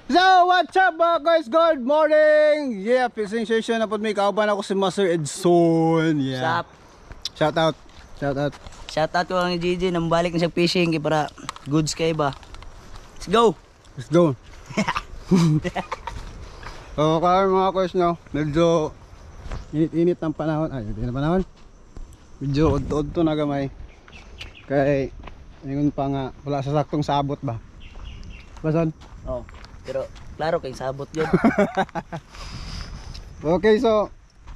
So, what's up mga guys? Good morning! Yeah, fishing session na po may kauban ako si Master Edson. Yeah. Shout out. Shout out. Shout out ko ang GG nang balik na sa fishing kay para goods kay ba. Let's go. Let's go. So, kaya mga guys no, medyo init-init ng panahon. Ay, hindi na panahon. Medyo udto-udto na gamay. Kaya, ingon pa nga, wala sa saktong sabot ba? Bason? Oh, pero klaro kay sabot yun. Okay, so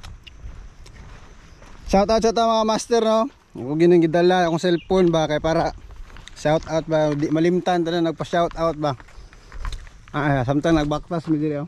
shout out sa mga master no. Ako ginang gidala akong cellphone ba kay para shout out ba di malimtan ta na nagpa shout out ba. Samtang nagbaktas mi diri oh.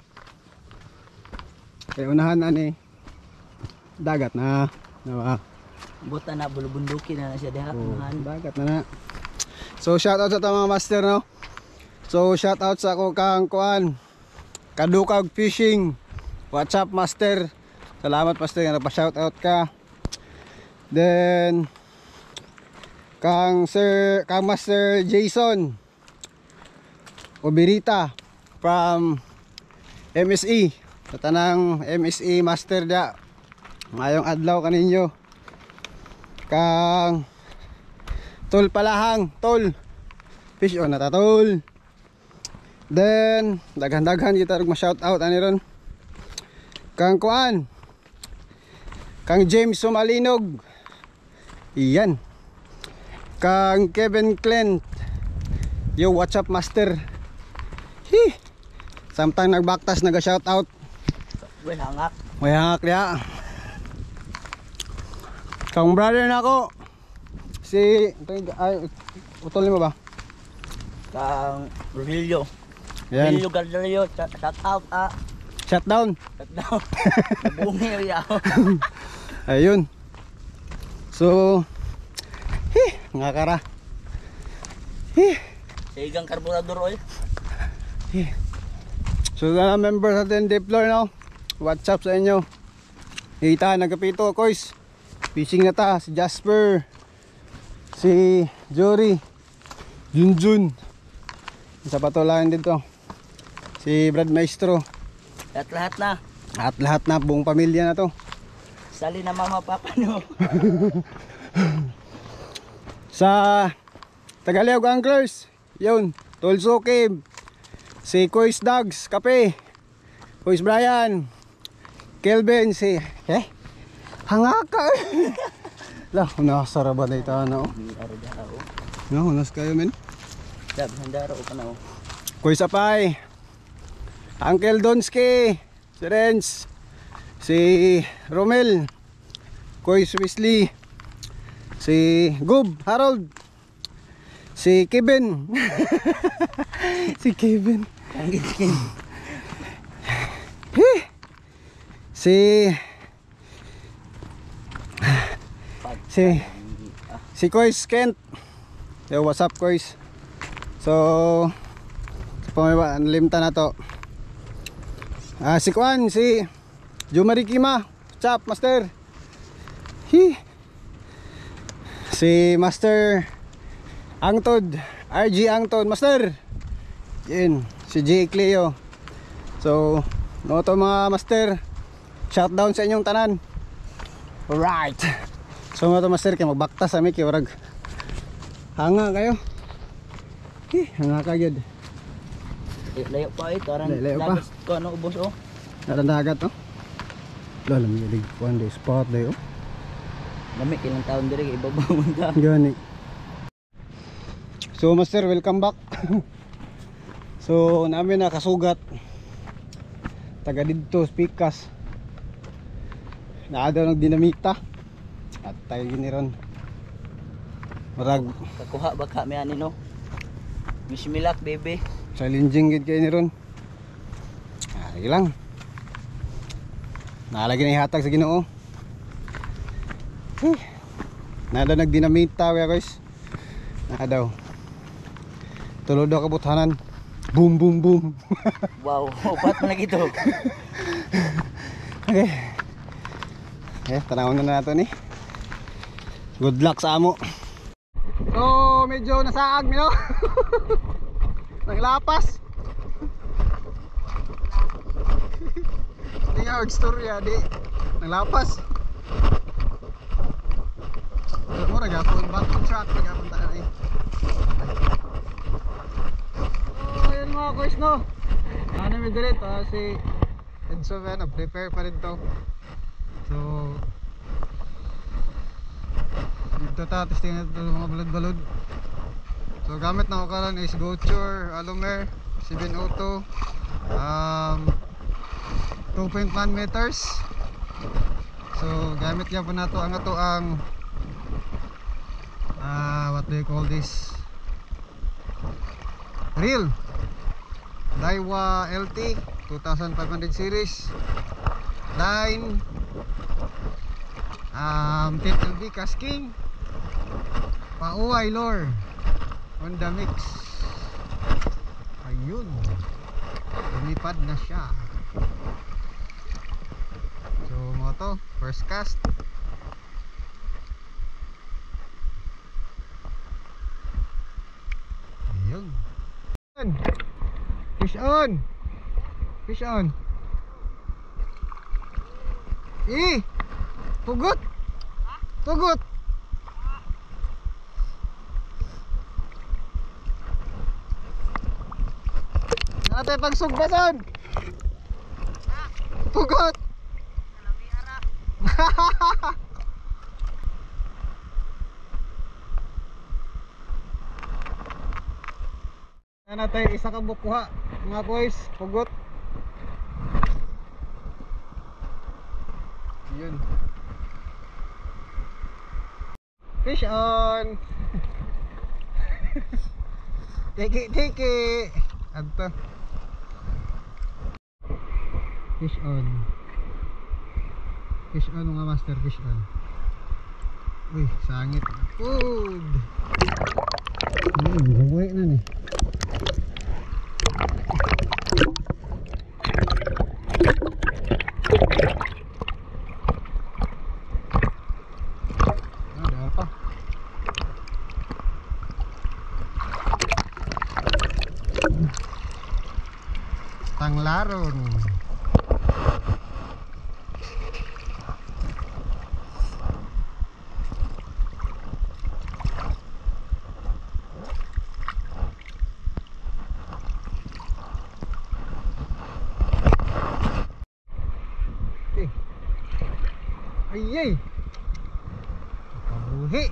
Kay unahan ani dagat na ba. Buta na bulubundukin na siya diha. Dagat na. So shout out sa mga master no. So shout out sa ako kang kuan Kadukag Fishing. What's up master? Salamat master nga nagpa-shout out ka. Then kang Master Jason Obirita from MSE. Sa tanang MSE master da. Ngayong adlaw kaninyo. Kang Tol Palahang, Tol. Fish on na Tol. Then daghan-daghan kita ug ma-shout out ani ron. Kang kuan Kang James Sumalinog. Iyan. Kang Kevin Clint. Yo, what's up master? Hi. Samtang nagbaktas naga-shout out. Well, hangak. May hangak dia. Kang brother nako si ay utol mo ba? Kang Rogelio. Yan. Rogelio Gardelio, shout out Shutdown. Shutdown. Bungi ya. Ayun. So, ngakara. Sigang karburador oil. So, na members natin deploy no. What's up sa inyo? Kita nagapito kois. Fishing na ta si Jasper. Si Jory. Junjun. Isa pa to lang dito. Si Brad Maestro. At lahat na. At lahat na buong pamilya na to. Sali na mama papa no. Sa Tagaliog Anglers, yun, Tulso Cave, si Kois Dogs, Kape, Kois Brian, Kelvin, si Hangaka. Lah, nakasara ba na ito ano? No, unas kayo men. Dab handaro ka na. Kois Apay, Uncle Donski, si Renz, si Romel, Kois Wesley, si Gub Harold, si Kevin. Si Kevin. Si Kois Kent. Yo, what's up Kois? So pamaba nalimta na to. Si Kwan, si Jumari Kima. What's up master? Si Master Angtod, RG Angtod master. Yan, si J. Cleo. So, no to mga master. Shout down sa inyong tanan. Alright. So mga to master kay magbaktas sa mi kay warag hanga kayo. Hanga kagad. Layo pa ito, aran. Layo pa. Ko ano ubos oh. Dagat oh. Lalo mi dig one day spot day oh. Lami ilang taon dire kay ibabaw ta. Gani. So master, welcome back. So namin nakasugat taga dito Pikas. Naadaw ng dinamita at tayo giniron. Marag Kakuha ba kami ani no? Bismillah baby. challenging gid kay ni ron. Ay lang. Nalagi na ihatag sa Ginoo. Nada nagdinamita we guys. Nadaw. Tulod daw kabuthanan. Boom boom boom. Wow, upat man lagi to. Okay. Tanawon na nato ni. Good luck sa amo. So medyo nasaag mi no. Naglapas. og storya di naglapas. Mura gapon button shot gapon ta ay. Oh, ayun mga guys no. Ano mi dire to si Enzo na prepare pa rin to. So dito ta testing ito mga balod-balod. So gamit na ko karon is Gochur Alumer 702 2.1 meters. So gamit niya po nato ang ato ang what do you call this, reel Daiwa LT 2500 series line, 10 LB casking, pauway lure Honda mix. Ayun, lumipad na siya. So mga to, first cast. Ayun, fish on, fish on. Pugot, pugot. Ate pagsugbaton. Pugot. Ano tayo, isa ka bukuha mga boys, pugot. Yun. Fish on. Tiki tiki. Adto. Fish on. Fish on mga master, fish on. Uy, sangit. Food. Buhay na ni. Tanglaron. Ayay. Kabuhi.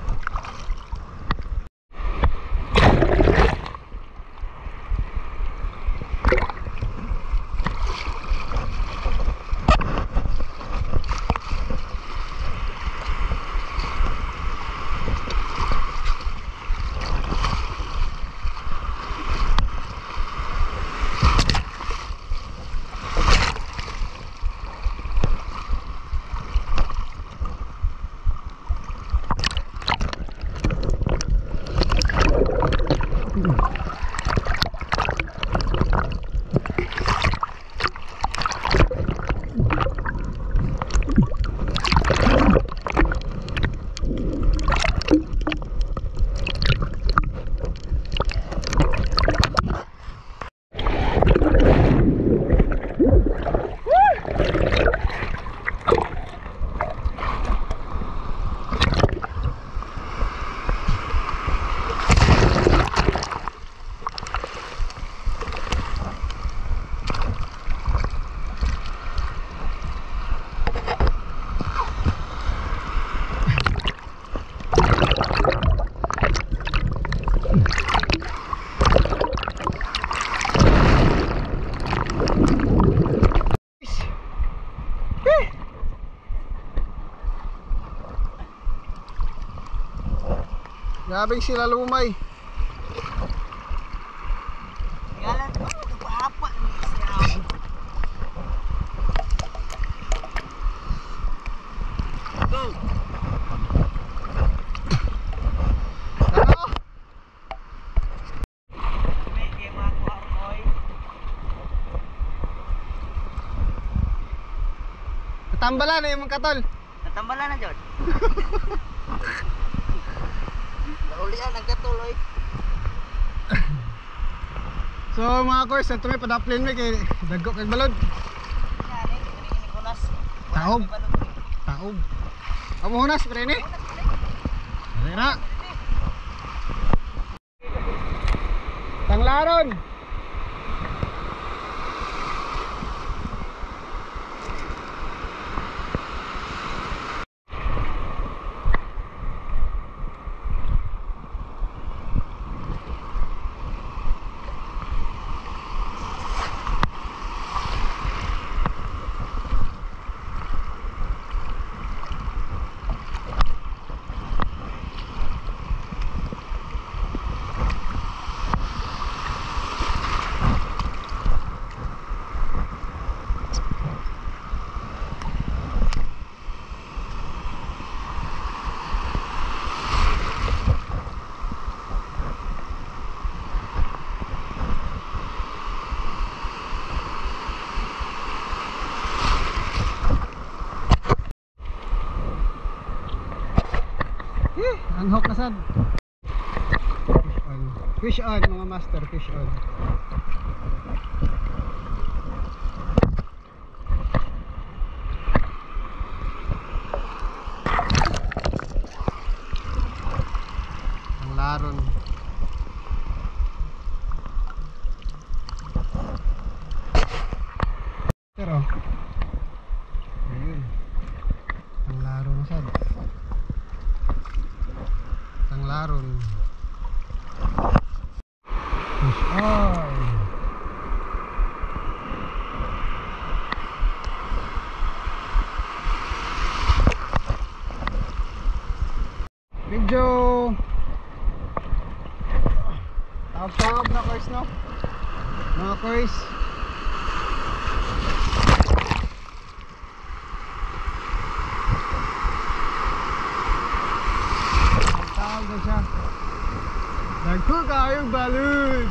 Grabe sila lumay. Galan ko, kapapa ni siya. Go. Ano? May game ako akoy. Tambalan na yung katol. Natambalan na jud. Ulian ang katuloy. So mga course, ito may padaplin may kay dagko kay balod. Yan, Taob. Taob. Kamu hunas pre ni? Dira. Tanglaron. Unhook na sad. Fish on. Fish on mga master, fish on. Ang laron. Pero ayun. Ang laron sad. Laron fish on. Medyo tawag na kois no mga kois. Siya. Nagko kayong balon.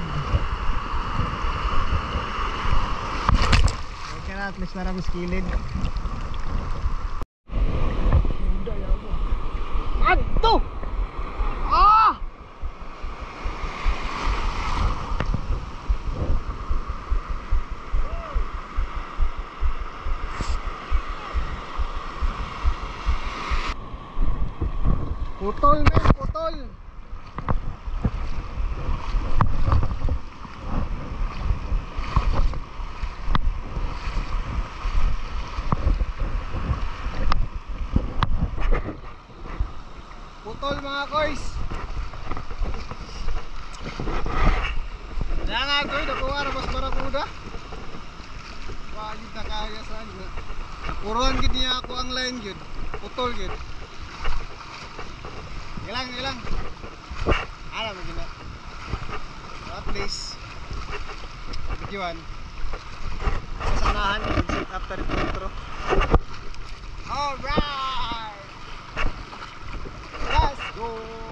Okay na, at least marami skilled. Adto! Ah! Putol men, putol. Putol mga kois. Nga koy, nakuha na mas barakuda. Wali na kaya sa ano. Puruan gid niya ako ang line gid. Putol gid. Ilang alam mo gina at least videoan kasanahan set after intro. Alright, let's go.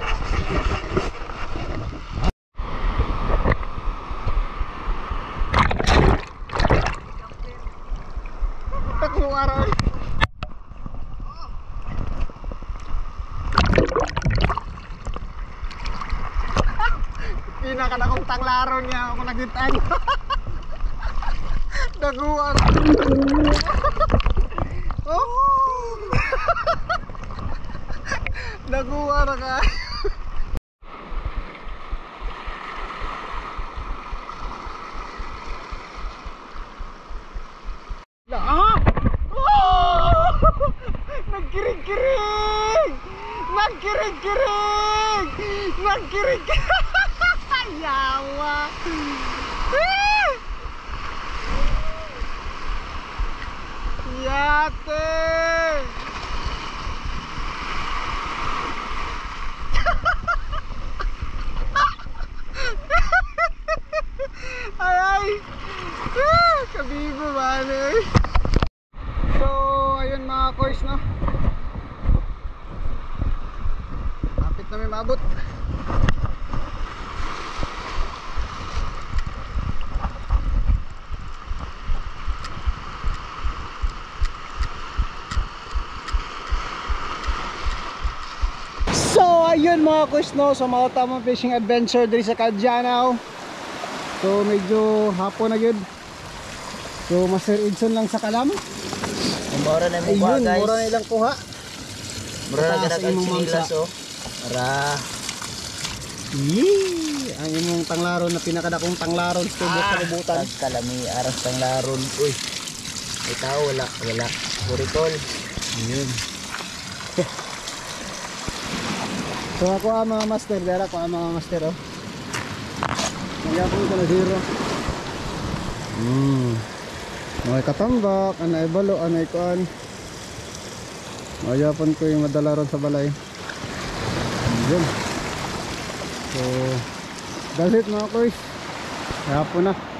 Takbo araw. Pinakan akong tanglaron niya ako nagitan. Daguan. Oh. Daguan ka. Ah! Oh! Nagkirig-kirig! Nagkirig-kirig! Nagkirig-kirig! Yawa. Yate. Ay. Kabibo man eh. So, ayun mga kois no. Kapit na may mabot. So ayun mga kuys no, so mga tamang fishing adventure diri sa Kadyanaw. So medyo hapon na yun. So Master Edson lang sa kalam. Mura na yung mukha Ayun, guys. mura na ilang kuha. Mura na Mataas ganat ang imong sinilas mamsa. oh. Para Yee! Ang imong tanglaron na pinakadakong tanglaron sa tubok sa libutan. kalami aras sang laron. Uy. Ikaw wala. Kurikol. Ayun. So ako ang mga master, dara ko ang mga master oh. Nagyapon ko na zero. May katambak, anay balo, anay kuan. Magyapon ko yung madala ron sa balay. Ayun. So, that's it mga koys. Hapon na.